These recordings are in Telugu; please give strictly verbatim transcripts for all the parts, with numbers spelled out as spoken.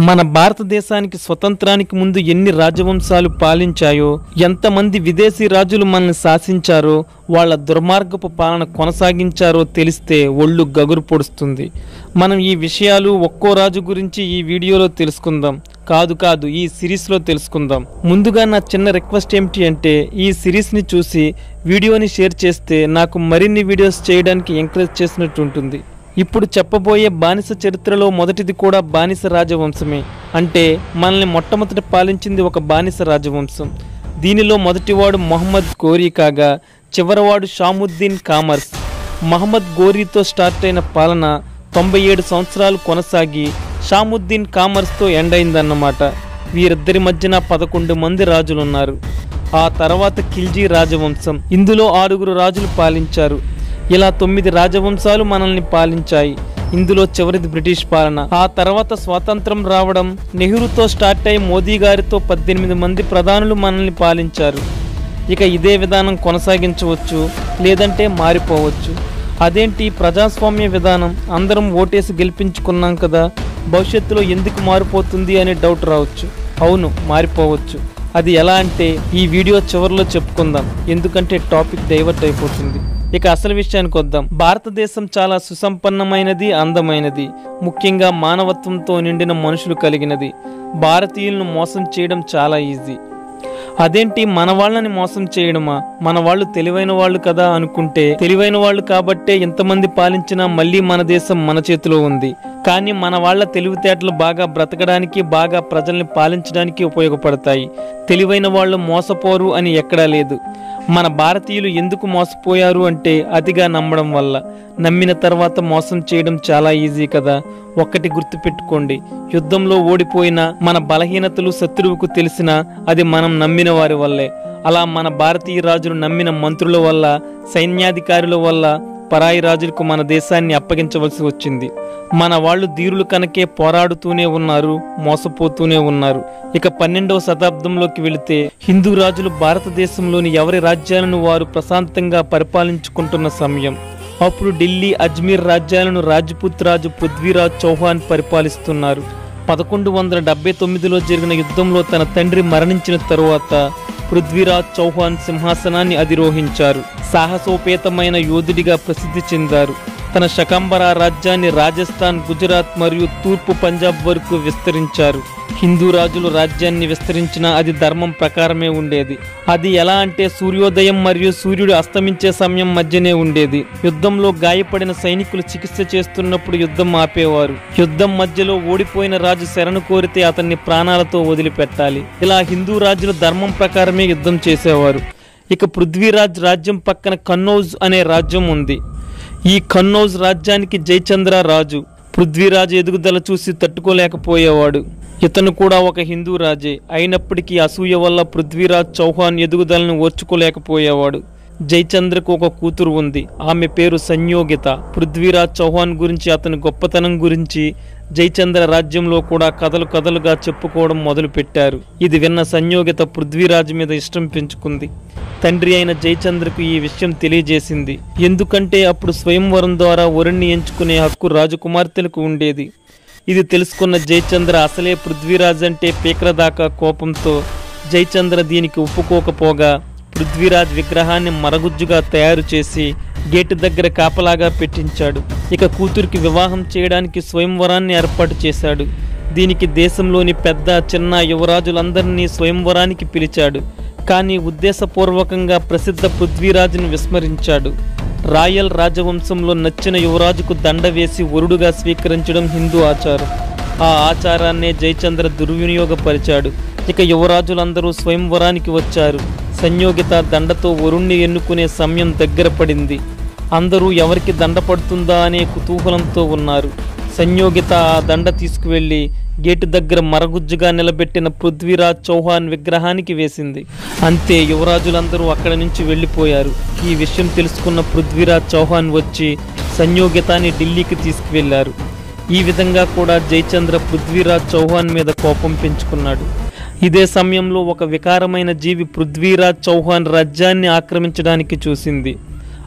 మన భారతదేశానికి స్వతంత్రానికి ముందు ఎన్ని రాజవంశాలు పాలించాయో, ఎంతమంది విదేశీ రాజులు మనల్ని శాసించారో, వాళ్ళ దుర్మార్గపు పాలన కొనసాగించారో తెలిస్తే ఒళ్ళు గగురు పొడుస్తుంది. మనం ఈ విషయాలు ఒక్కో రాజు గురించి ఈ వీడియోలో తెలుసుకుందాం. కాదు కాదు ఈ సిరీస్లో తెలుసుకుందాం. ముందుగా నా చిన్న రిక్వెస్ట్ ఏమిటి అంటే, ఈ సిరీస్ని చూసి వీడియోని షేర్ చేస్తే నాకు మరిన్ని వీడియోస్ చేయడానికి ఎంకరేజ్ చేసినట్టు ఉంటుంది. ఇప్పుడు చెప్పబోయే బానిస చరిత్రలో మొదటిది కూడా బానిస రాజవంశమే. అంటే మనల్ని మొట్టమొదట పాలించింది ఒక బానిస రాజవంశం. దీనిలో మొదటివాడు మొహమ్మద్ గోరీ కాగా చివరివాడు షాముద్దీన్ కామర్స్. మహమ్మద్ గోరీతో స్టార్ట్ అయిన పాలన తొంభై ఏడు సంవత్సరాలు కొనసాగి షాముద్దీన్ కామర్స్తో ఎండ్ అయిందన్నమాట. వీరిద్దరి మధ్యన పదకొండు మంది రాజులున్నారు. ఆ తర్వాత ఖిల్జీ రాజవంశం, ఇందులో ఆరుగురు రాజులు పాలించారు. ఇలా తొమ్మిది రాజవంశాలు మనల్ని పాలించాయి. ఇందులో చివరిది బ్రిటిష్ పాలన. ఆ తర్వాత స్వాతంత్రం రావడం, నెహ్రూతో స్టార్ట్ అయి మోదీ గారితో పద్దెనిమిది మంది ప్రధానులు మనల్ని పాలించారు. ఇక ఇదే విధానం కొనసాగించవచ్చు, లేదంటే మారిపోవచ్చు. అదేంటి ప్రజాస్వామ్య విధానం, అందరం ఓటేసి గెలిపించుకున్నాం కదా, భవిష్యత్తులో ఎందుకు మారిపోతుంది అనే డౌట్ రావచ్చు. అవును, మారిపోవచ్చు. అది ఎలా అంటే ఈ వీడియో చివరిలో చెప్పుకుందాం, ఎందుకంటే టాపిక్ డైవర్ట్ అయిపోతుంది. ఇక అసలు విషయానికి వద్దాం. భారతదేశం చాలా సుసంపన్నమైనది, అందమైనది, ముఖ్యంగా మానవత్వంతో నిండిన మనుషులు కలిగినది. భారతీయులను మోసం చేయడం చాలా ఈజీ. అదేంటి మన వాళ్ళని మోసం చేయడమా, మన వాళ్ళు తెలివైన వాళ్ళు కదా అనుకుంటే, తెలివైన వాళ్ళు కాబట్టే ఇంతమంది పాలించినా మళ్ళీ మన దేశం మన చేతిలో ఉంది. కానీ మన వాళ్ళ తెలివితేటలు బాగా బ్రతకడానికి, బాగా ప్రజల్ని పాలించడానికి ఉపయోగపడతాయి. తెలివైన వాళ్ళు మోసపోరు అని ఎక్కడా లేదు. మన భారతీయులు ఎందుకు మోసపోయారు అంటే అతిగా నమ్మడం వల్ల. నమ్మిన తర్వాత మోసం చేయడం చాలా ఈజీ కదా. ఒక్కటి గుర్తుపెట్టుకోండి, యుద్ధంలో ఓడిపోయిన మన బలహీనతలు శత్రువుకు తెలిసినా అది మనం నమ్మిన వారి వల్లే. అలా మన భారతీయ రాజులు నమ్మిన మంత్రుల వల్ల, సైన్యాధికారుల వల్ల పరాయి రాజులకు మన దేశాన్ని అప్పగించవలసి వచ్చింది. మన వాళ్ళు ధీరులు కనుకే పోరాడుతూనే ఉన్నారు, మోసపోతూనే ఉన్నారు. ఇక పన్నెండవ శతాబ్దంలోకి వెళితే హిందూ రాజులు భారతదేశంలోని ఎవరి రాజ్యాలను వారు ప్రశాంతంగా పరిపాలించుకుంటున్న సమయం. అప్పుడు ఢిల్లీ, అజ్మీర్ రాజ్యాలను రాజ్పుత్ రాజు పృథ్వీరాజ్ చౌహాన్ పరిపాలిస్తున్నారు. పదకొండు వందల డెబ్బై తొమ్మిదిలో జరిగిన యుద్ధంలో తన తండ్రి మరణించిన తరువాత పృథ్వీరాజ్ చౌహాన్ సింహాసనాన్ని అధిరోహించారు. సాహసోపేతమైన యోధుడిగా ప్రసిద్ధి చెందారు. తన శకంబరా రాజ్యాన్ని రాజస్థాన్, గుజరాత్ మరియు తూర్పు పంజాబ్ వరకు విస్తరించారు. హిందూ రాజులు రాజ్యాన్ని విస్తరించినా అది ధర్మం ప్రకారమే ఉండేది. అది ఎలా అంటే సూర్యోదయం మరియు సూర్యుడు అస్తమించే సమయం మధ్యనే ఉండేది. యుద్ధంలో గాయపడిన సైనికులు చికిత్స చేస్తున్నప్పుడు యుద్ధం ఆపేవారు. యుద్ధం మధ్యలో ఓడిపోయిన రాజు శరణు కోరితే అతన్ని ప్రాణాలతో వదిలిపెట్టాలి. ఇలా హిందూ రాజులు ధర్మం ప్రకారమే యుద్ధం చేసేవారు. ఇక పృథ్వీరాజ్ రాజ్యం పక్కన కన్నౌజ్ అనే రాజ్యం ఉంది. ఈ కన్నౌజ్ రాజ్యానికి జయచంద్ర రాజు. పృథ్వీరాజ్ ఎదుగుదల చూసి తట్టుకోలేకపోయేవాడు. ఇతను కూడా ఒక హిందూ రాజే అయినప్పటికీ అసూయ వల్ల పృథ్వీరాజ్ చౌహాన్ ఎదుగుదలను ఓర్చుకోలేకపోయేవాడు. జయచంద్రకు ఒక కూతురు ఉంది. ఆమె పేరు సంయోగిత. పృథ్వీరాజ్ చౌహాన్ గురించి, అతని గొప్పతనం గురించి జయచంద్ర రాజ్యంలో కూడా కథలు కథలుగా చెప్పుకోవడం మొదలు పెట్టారు. ఇది విన్న సంయోగిత పృథ్వీరాజ్ మీద ఇష్టం పెంచుకుంది. తండ్రి అయిన జయచంద్రకు ఈ విషయం తెలియజేసింది. ఎందుకంటే అప్పుడు స్వయంవరం ద్వారా వరుణ్ణి ఎంచుకునే హక్కు రాజకుమార్తెలకు ఉండేది. ఇది తెలుసుకున్న జయచంద్ర అసలే పృథ్వీరాజ్ అంటే పీకల దాకా కోపంతో జయచంద్ర దీనికి ఒప్పుకోకపోగా పృథ్వీరాజ్ విగ్రహాన్ని మరగుజ్జుగా తయారు చేసి గేటు దగ్గర కాపలాగా పెట్టించాడు. ఇక కూతురికి వివాహం చేయడానికి స్వయంవరాన్ని ఏర్పాటు చేశాడు. దీనికి దేశంలోని పెద్ద చిన్న యువరాజులందరినీ స్వయంవరానికి పిలిచాడు. కానీ ఉద్దేశపూర్వకంగా ప్రసిద్ధ పృథ్వీరాజును విస్మరించాడు. రాయల్ రాజవంశంలో నచ్చిన యువరాజుకు దండ వేసి వరుడుగా స్వీకరించడం హిందూ ఆచారం. ఆ ఆచారాన్నే జయచంద్ర దుర్వినియోగపరిచాడు. ఇక యువరాజులందరూ స్వయంవరానికి వచ్చారు. సంయోగిత దండతో వరుణ్ణి ఎన్నుకునే సమయం దగ్గర పడింది. అందరూ ఎవరికి దండ పడుతుందా అనే కుతూహలంతో ఉన్నారు. సంయోగిత ఆ దండ తీసుకువెళ్లి గేటు దగ్గర మరగుజ్జుగా నిలబెట్టిన పృథ్వీరాజ్ చౌహాన్ విగ్రహానికి వేసింది. అంతే, యువరాజులందరూ అక్కడి నుంచి వెళ్ళిపోయారు. ఈ విషయం తెలుసుకున్న పృథ్వీరాజ్ చౌహాన్ వచ్చి సంయోగితాన్ని ఢిల్లీకి తీసుకువెళ్లారు. ఈ విధంగా కూడా జయచంద్ర పృథ్వీరాజ్ చౌహాన్ మీద కోపం పెంచుకున్నాడు. ఇదే సమయంలో ఒక వికారమైన జీవి పృథ్వీరాజ్ చౌహాన్ రాజ్యాన్ని ఆక్రమించడానికి చూసింది.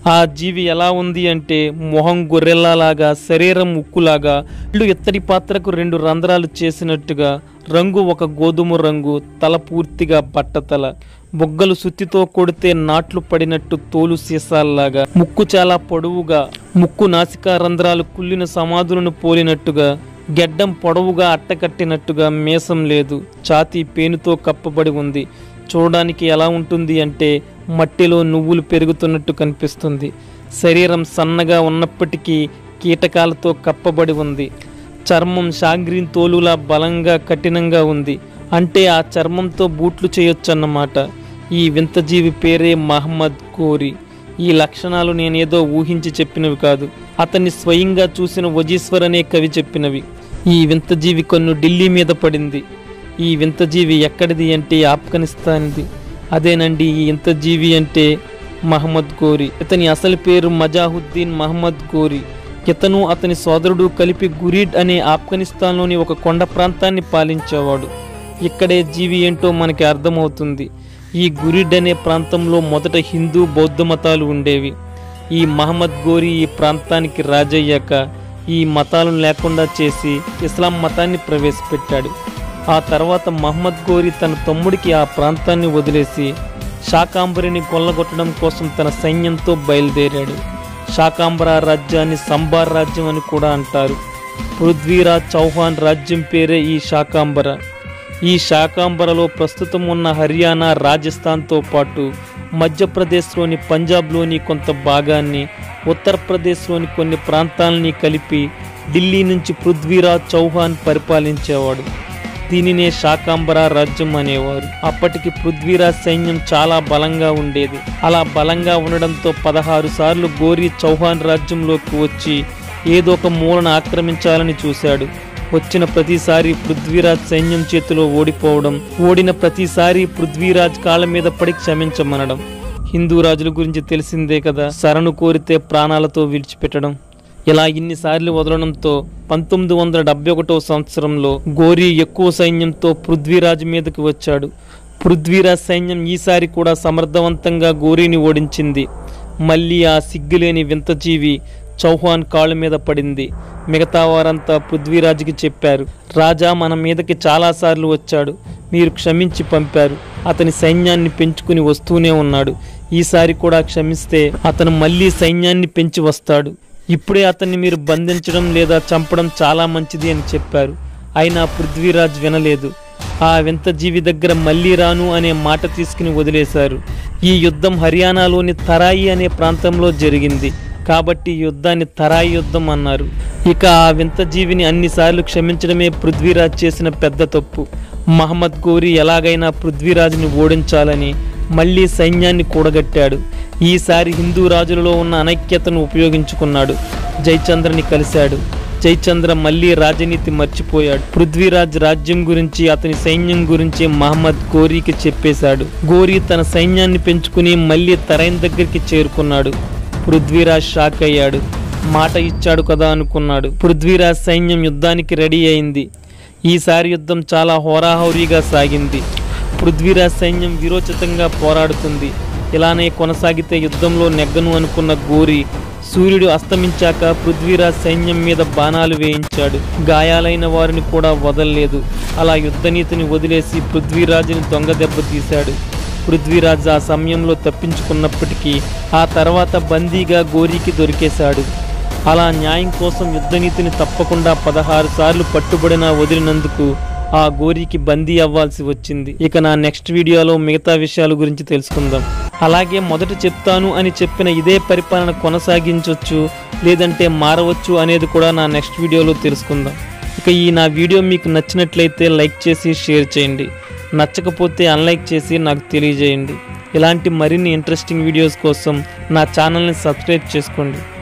ఆ జీవి ఎలా ఉంది అంటే మొహం గొర్రెల్లాగా, శరీరం ఉక్కులాగా, ఇళ్ళు ఇత్తడి పాత్రకు రెండు రంధ్రాలు చేసినట్టుగా, రంగు ఒక గోధుమ రంగు, తల పూర్తిగా బట్టతల, బొగ్గలు సుత్తితో కొడితే నాట్లు పడినట్టు తోలు సీసాల్లాగా, ముక్కు చాలా పొడవుగా, ముక్కు నాసికా రంధ్రాలు కుళ్ళిన సమాధులను పోలినట్టుగా, గెడ్డం పొడవుగా అట్టకట్టినట్టుగా, మీసం లేదు, ఛాతీ పేనుతో కప్పబడి ఉంది. చూడడానికి ఎలా ఉంటుంది అంటే మట్టిలో నువ్వులు పెరుగుతున్నట్టు కనిపిస్తుంది. శరీరం సన్నగా ఉన్నప్పటికీ కీటకాలతో కప్పబడి ఉంది. చర్మం షాగ్రీన్ తోలులా బలంగా కఠినంగా ఉంది. అంటే ఆ చర్మంతో బూట్లు చేయొచ్చన్నమాట. ఈ వింత జీవి పేరే మహమ్మద్ ఘోరీ. ఈ లక్షణాలు నేనేదో ఊహించి చెప్పినవి కాదు, అతన్ని స్వయంగా చూసిన వజీశ్వర్ అనే కవి చెప్పినవి. ఈ వింత జీవి కన్ను ఢిల్లీ మీద పడింది. ఈ వింత జీవి ఎక్కడిది అంటే ఆఫ్ఘనిస్తాన్ది. అదేనండి ఈ వింత జీవి అంటే మహమ్మద్ ఘోరీ. ఇతని అసలు పేరు మజాహుద్దీన్ మహమ్మద్ ఘోరీ. ఇతను అతని సోదరుడు కలిపి గురీడ్ అనే ఆఫ్ఘనిస్తాన్లోని ఒక కొండ ప్రాంతాన్ని పాలించేవాడు. ఇక్కడే జీవి ఏంటో మనకి అర్థమవుతుంది. ఈ గురీడ్ అనే ప్రాంతంలో మొదట హిందూ బౌద్ధ మతాలు ఉండేవి. ఈ మహమ్మద్ ఘోరీ ఈ ప్రాంతానికి రాజయ్యాక ఈ మతాలను లేకుండా చేసి ఇస్లాం మతాన్ని ప్రవేశపెట్టాడు. ఆ తర్వాత మహమ్మద్ ఘోరీ తన తమ్ముడికి ఆ ప్రాంతాన్ని వదిలేసి శాకాంబరిని కొల్లగొట్టడం కోసం తన సైన్యంతో బయలుదేరాడు. శాకాంబర రాజ్యాన్ని సంబార్ రాజ్యం అని కూడా అంటారు. పృథ్వీరాజ్ చౌహాన్ రాజ్యం పేరే ఈ శాకాంబర. ఈ శాకాంబరలో ప్రస్తుతం ఉన్న హర్యానా, రాజస్థాన్తో పాటు మధ్యప్రదేశ్లోని, పంజాబ్లోని కొంత భాగాన్ని, ఉత్తరప్రదేశ్లోని కొన్ని ప్రాంతాలని కలిపి ఢిల్లీ నుంచి పృథ్వీరాజ్ చౌహాన్ పరిపాలించేవాడు. దీనినే శాకాంబర రాజ్యం అనేవారు. అప్పటికి పృథ్వీరాజ్ సైన్యం చాలా బలంగా ఉండేది. అలా బలంగా ఉండడంతో పదహారు సార్లు ఘోరీ చౌహాన్ రాజ్యంలోకి వచ్చి ఏదో ఒక మూలను ఆక్రమించాలని చూశాడు. వచ్చిన ప్రతిసారి పృథ్వీరాజ్ సైన్యం చేతిలో ఓడిపోవడం, ఓడిన ప్రతిసారి పృథ్వీరాజ్ కాళ్ళ మీద పడి క్షమించమనడం. హిందూ రాజుల గురించి తెలిసిందే కదా, శరణు కోరితే ప్రాణాలతో విడిచిపెట్టడం. ఇలా ఇన్నిసార్లు వదలడంతో పంతొమ్మిది వందల డెబ్బై ఒకటో సంవత్సరంలో ఘోరీ ఎక్కువ సైన్యంతో పృథ్వీరాజ్ మీదకి వచ్చాడు. పృథ్వీరాజ్ సైన్యం ఈసారి కూడా సమర్థవంతంగా ఘోరీని ఓడించింది. మళ్ళీ ఆ సిగ్గులేని వింత జీవి చౌహాన్ కాళ్ళ మీద పడింది. మిగతా వారంతా పృథ్వీరాజ్కి చెప్పారు, రాజా మన మీదకి చాలాసార్లు వచ్చాడు, మీరు క్షమించి పంపారు. అతని సైన్యాన్ని పెంచుకుని వస్తూనే ఉన్నాడు. ఈసారి కూడా క్షమిస్తే అతను మళ్ళీ సైన్యాన్ని పెంచి వస్తాడు. ఇప్పుడే అతన్ని మీరు బంధించడం లేదా చంపడం చాలా మంచిది అని చెప్పారు. అయినా పృథ్వీరాజ్ వినలేదు. ఆ వింత జీవి దగ్గర మళ్ళీ రాను అనే మాట తీసుకుని వదిలేశారు. ఈ యుద్ధం హర్యానాలోని తరాయి అనే ప్రాంతంలో జరిగింది కాబట్టి యుద్ధాన్ని తరాయి యుద్ధం అన్నారు. ఇక ఆ వింత జీవిని అన్నిసార్లు క్షమించడమే పృథ్వీరాజ్ చేసిన పెద్ద తప్పు. మహమ్మద్ ఘోరీ ఎలాగైనా పృథ్వీరాజ్ని ఓడించాలని మళ్ళీ సైన్యాన్ని కూడగట్టాడు. ఈసారి హిందూ రాజులలో ఉన్న అనైక్యతను ఉపయోగించుకున్నాడు. జయచంద్రని కలిశాడు. జయచంద్ర మళ్ళీ రాజనీతి మర్చిపోయాడు. పృథ్వీరాజ్ రాజ్యం గురించి, అతని సైన్యం గురించి మహమ్మద్ ఘోరీకి చెప్పేశాడు. ఘోరీ తన సైన్యాన్ని పెంచుకుని మళ్ళీ తరైన్ దగ్గరికి చేరుకున్నాడు. పృథ్వీరాజ్ షాక్ అయ్యాడు. మాట ఇచ్చాడు కదా అనుకున్నాడు. పృథ్వీరాజ్ సైన్యం యుద్ధానికి రెడీ అయింది. ఈసారి యుద్ధం చాలా హోరాహోరీగా సాగింది. పృథ్వీరాజ్ సైన్యం వీరోచితంగా పోరాడుతుంది. ఇలానే కొనసాగితే యుద్ధంలో నెగ్గను అనుకున్న ఘోరీ సూర్యుడు అస్తమించాక పృథ్వీరాజ్ సైన్యం మీద బాణాలు వేయించాడు. గాయాలైన వారిని కూడా వదలలేదు. అలా యుద్ధనీతిని వదిలేసి పృథ్వీరాజుని దొంగ దెబ్బ తీశాడు. పృథ్వీరాజ్ ఆ సమయంలో తప్పించుకున్నప్పటికీ ఆ తర్వాత బందీగా ఘోరీకి దొరికేశాడు. అలా న్యాయం కోసం యుద్ధనీతిని తప్పకుండా పదహారు సార్లు పట్టుబడినా వదిలినందుకు ఆ ఘోరీకి బందీ అవ్వాల్సి వచ్చింది. ఇక నా నెక్స్ట్ వీడియోలో మిగతా విషయాల గురించి తెలుసుకుందాం. అలాగే మొదట చెప్తాను అని చెప్పిన ఇదే పరిపాలన కొనసాగించవచ్చు లేదంటే మారవచ్చు అనేది కూడా నా నెక్స్ట్ వీడియోలో తెలుసుకుందాం. ఇక ఈ నా వీడియో మీకు నచ్చినట్లయితే లైక్ చేసి షేర్ చేయండి. నచ్చకపోతే అన్లైక్ చేసి నాకు తెలియజేయండి. ఇలాంటి మరిన్ని ఇంట్రెస్టింగ్ వీడియోస్ కోసం నా ఛానల్ని సబ్స్క్రైబ్ చేసుకోండి.